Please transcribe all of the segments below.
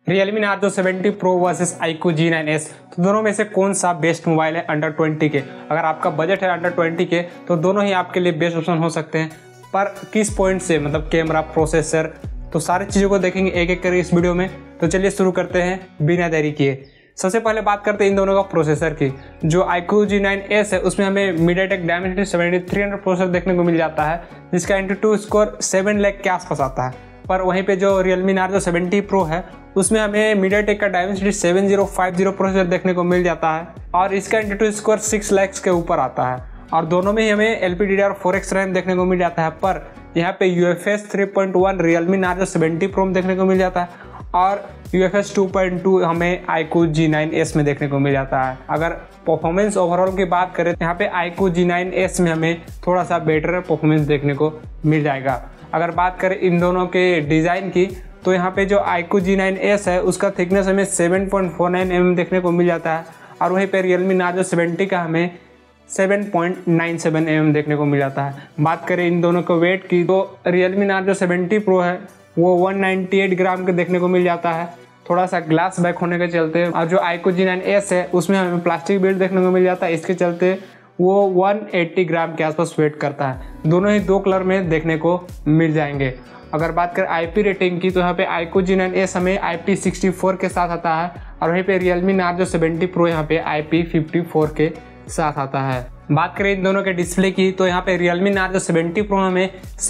Realme Narzo 70 Pro versus iQOO G9s, तो दोनों में से कौन सा बेस्ट मोबाइल है अंडर 20 के। अगर आपका बजट है अंडर 20 के तो दोनों ही आपके लिए बेस्ट ऑप्शन हो सकते हैं, पर किस पॉइंट से, मतलब कैमरा, प्रोसेसर, तो सारी चीज़ों को देखेंगे एक एक करके इस वीडियो में। तो चलिए शुरू करते हैं बिना देरी किए। सबसे पहले बात करते हैं इन दोनों का प्रोसेसर की। जो iQOO G9s है उसमें हमें MediaTek Dimensity 7300 प्रोसेसर देखने को मिल जाता है, जिसका Antutu स्कोर 7 लाख के आसपास आता है। पर वहीं पे जो Realme Narzo 70 Pro है उसमें हमें MediaTek का Dimensity 7050 प्रोसेसर देखने को मिल जाता है और इसका Antutu स्कोर 6 लाख के ऊपर आता है। और दोनों में ही हमें LPDDR4X रैम देखने को मिल जाता है, पर यहाँ पे UFS 3.1 Realme Narzo 70 Pro में देखने को मिल जाता है और UFS 2.2 हमें iQOO G9s में देखने को मिल जाता है। अगर परफॉर्मेंस ओवरऑल की बात करें तो यहाँ पे iQOO G9s में हमें थोड़ा सा बेटर परफॉर्मेंस देखने को मिल जाएगा। अगर बात करें इन दोनों के डिज़ाइन की तो यहाँ पे जो iQOO G9s है उसका थिकनेस हमें 7.49 mm देखने को मिल जाता है और वहीं पे Realme Narzo 70 का हमें 7.97 mm देखने को मिल जाता है। बात करें इन दोनों के वेट की तो Realme Narzo 70 Pro है वो 198 ग्राम के देखने को मिल जाता है, थोड़ा सा ग्लास बैक होने के चलते। और जो iQOO G9s है उसमें हमें प्लास्टिक बिल्ड देखने को मिल जाता है, इसके चलते वो 180 ग्राम के आसपास वेट करता है। दोनों ही दो कलर में देखने को मिल जाएंगे। अगर बात करें IP रेटिंग की तो यहाँ पे iQOO G9s हमें IP64 के साथ आता है और वहीं पे Realme Narzo 70 Pro यहाँ पे IP54 के साथ आता है। बात करें इन दोनों के डिस्प्ले की तो यहाँ पे Realme Narzo 70 Pro हमें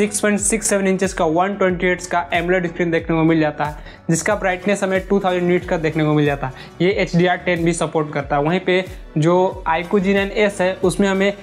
6.67 इंचेस का 120 Hz का AMOLED स्क्रीन देखने को मिल जाता है, जिसका ब्राइटनेस हमें 2000 नीट्स का देखने को मिल जाता है। ये HDR10 भी सपोर्ट करता है। वहीं पे जो iQOO G9s है उसमें हमें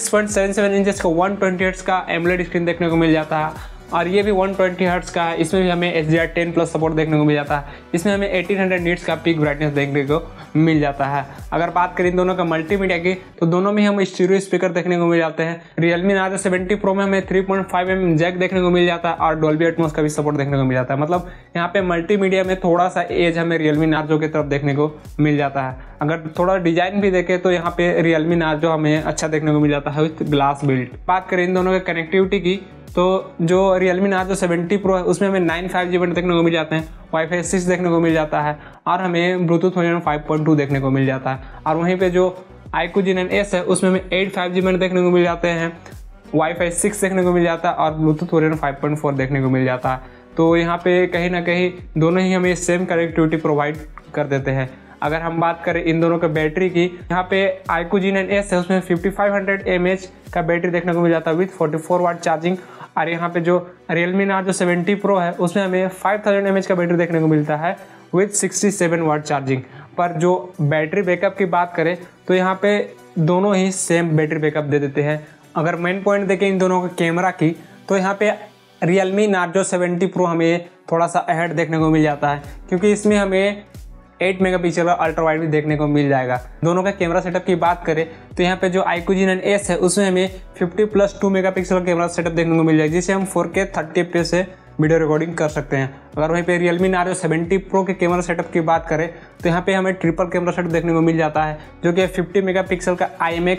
6.77 इंचेस का 120 Hz का AMOLED स्क्रीन देखने को मिल जाता है और ये भी 120 Hz का है। इसमें भी हमें HDR10 प्लस सपोर्ट देखने को मिल जाता है। इसमें हमें 1800 नीट्स का पीक ब्राइटनेस देखने को मिल जाता है। अगर बात करें इन दोनों का मल्टीमीडिया की तो दोनों में हम स्टीरियो स्पीकर देखने को मिल जाते हैं। Realme Narzo 70 Pro में हमें 3.5 mm जैक देखने को मिल जाता है और Dolby Atmos का भी सपोर्ट देखने को मिल जाता है। मतलब यहाँ पे मल्टीमीडिया में थोड़ा सा एज हमें Realme Narzo की तरफ देखने को मिल जाता है। अगर थोड़ा डिजाइन भी देखें तो यहाँ पे Realme Narzo हमें अच्छा देखने को मिल जाता है विथ ग्लास बिल्ड। बात करें इन दोनों के कनेक्टिविटी की तो जो Realme Narzo 70 Pro है उसमें हमें 9 5G बैंड देखने को मिल जाते हैं, Wi-Fi 6 देखने को मिल जाता है और हमें Bluetooth वर्जन 5.2 देखने को मिल जाता है। और वहीं पे जो iQOO G9s है उसमें हमें 8 5G बैंड देखने को मिल जाते हैं, Wi-Fi 6 देखने को मिल जाता है और Bluetooth वर्जन 5.4 देखने को मिल जाता है। तो यहाँ पे कहीं ना कहीं दोनों ही हमें सेम कनेक्टिविटी प्रोवाइड कर देते हैं। अगर हम बात करें इन दोनों के बैटरी की, यहाँ पे iQOO G9s है उसमें 5500 mAh का बैटरी देखने को मिल जाता है विथ 44 वाट चार्जिंग और यहाँ पे जो Realme Narzo 70 Pro है उसमें हमें 5000 mAh का बैटरी देखने को मिलता है विथ 67 वाट चार्जिंग। पर जो बैटरी बैकअप की बात करें तो यहाँ पे दोनों ही सेम बैटरी बैकअप दे देते हैं। अगर मेन पॉइंट देखें इन दोनों के कैमरा की तो यहाँ पे Realme Narzo 70 Pro हमें थोड़ा सा अहेड देखने को मिल जाता है, क्योंकि इसमें हमें 8 मेगापिक्सल का अल्ट्रा वाइड भी देखने को मिल जाएगा। दोनों का कैमरा setup की बात करें तो यहाँ पे जो iQOO G9s है उसमें हमें 50+2 मेगापिक्सल का कैमरा सेटअप देखने को मिल जाएगा, जिससे हम 4K 30 FPS से वीडियो रिकॉर्डिंग कर सकते हैं। अगर वहीं पे Realme Narzo 70 Pro के कैमरा सेटअप की बात करें तो यहाँ पे हमें ट्रिपल कैमरा सेटअप देखने को मिल जाता है, जो कि 50 मेगापिक्सल का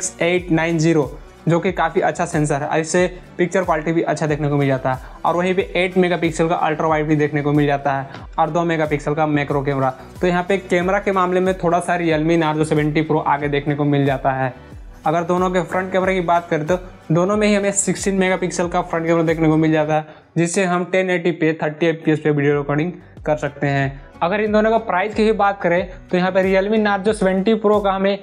IMX890, जो कि काफ़ी अच्छा सेंसर है। इससे पिक्चर क्वालिटी भी अच्छा देखने को मिल जाता है। और वहीं पे 8 मेगापिक्सल का अल्ट्रा वाइड भी देखने को मिल जाता है और 2 मेगापिक्सल का मैक्रो कैमरा। तो यहाँ पे कैमरा के मामले में थोड़ा सा Realme Narzo 70 Pro आगे देखने को मिल जाता है। अगर दोनों के फ्रंट कैमरा की बात करें तो दोनों में ही हमें 16 मेगापिक्सल का फ्रंट कैमरा देखने को मिल जाता है, जिससे हम 1080 पे 30 FPS पे वीडियो रिकॉर्डिंग कर सकते हैं। अगर इन दोनों का प्राइस की भी बात करें तो यहाँ पे Realme Narzo 70 Pro का हमें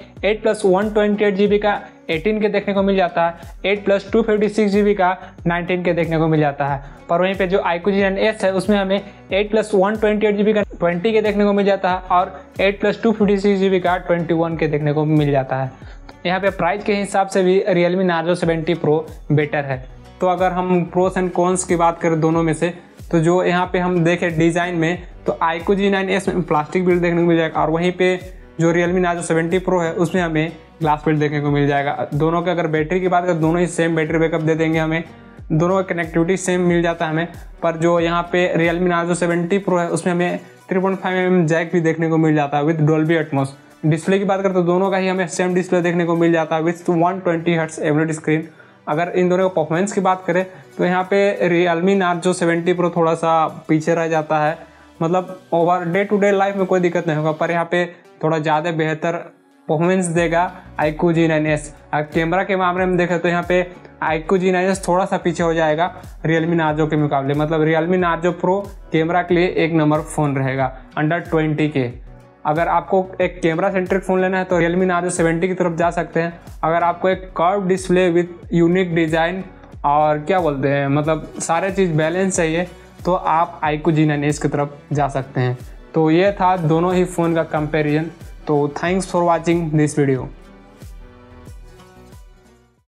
8+128GB का 18 के देखने को मिल जाता है, 8+256GB का 19 के देखने को मिल जाता है। पर वहीं पे जो iQOO G9s है उसमें हमें 8+128GB का 20 के देखने को मिल जाता है और 8+256GB का 21 के देखने को मिल जाता है। यहाँ पे प्राइस के हिसाब से भी Realme Narzo 70 Pro बेटर है। तो अगर हम प्रोस एंड कॉन्स की बात करें दोनों में से, तो जो यहाँ पे हम देखें डिज़ाइन में तो iQOO G9s में प्लास्टिक बिल्ड देखने को मिल जाएगा और वहीं पे जो Realme Narzo 70 Pro है उसमें हमें ग्लास बिल्ड देखने को मिल जाएगा। दोनों के अगर बैटरी की बात करें दोनों ही सेम बैटरी बैकअप दे देंगे, हमें दोनों का कनेक्टिविटी सेम मिल जाता है हमें। पर जो यहाँ पे Realme Narzo 70 Pro है उसमें हमें 3.5 mm जैक भी देखने को मिल जाता है विद Dolby Atmos। डिस्प्ले की बात करें तो दोनों का ही हमें सेम डिस्प्ले देखने को मिल जाता है विथ 120 हर्ट्ज AMOLED स्क्रीन। अगर इन दोनों का परफॉर्मेंस की बात करें तो यहाँ पे Realme Narzo 70 Pro थोड़ा सा पीछे रह जाता है मतलब over day to day life में कोई दिक्कत नहीं होगा, पर यहाँ पे थोड़ा ज़्यादा बेहतर परफॉर्मेंस देगा iQOO G9s। कैमरा के मामले में देखें तो यहाँ पे iQOO G9s थोड़ा सा पीछे हो जाएगा Realme Narzo के मुकाबले। मतलब Realme Narzo Pro कैमरा के लिए एक नंबर फ़ोन रहेगा अंडर 20 के। अगर आपको एक कैमरा सेंट्रिक फ़ोन लेना है तो Realme Narzo 70 की तरफ जा सकते हैं। अगर आपको एक curve display with unique design और क्या बोलते हैं मतलब सारे चीज़ बैलेंस चाहिए तो आप iQOO G9s की तरफ जा सकते हैं। तो ये था दोनों ही फ़ोन का कंपैरिजन। तो thanks for watching this video.